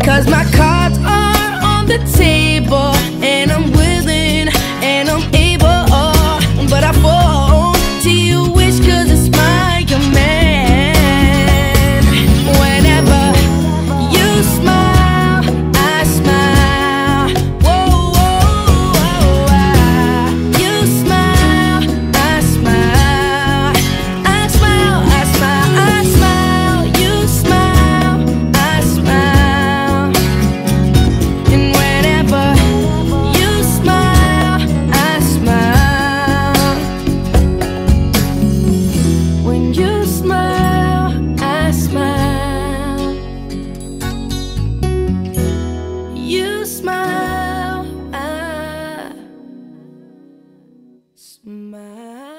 'cause my cards are on the table, and I'm willing and I'm able, but I fall to your wish 'cause it's my command. Whenever you smile, I smile. Whoa, whoa, whoa, you smile, I smile. I smile, I smile, I smile. You smile, I smile. And whenever you smile, I smile. When you smile, I smile. You smile, I smile.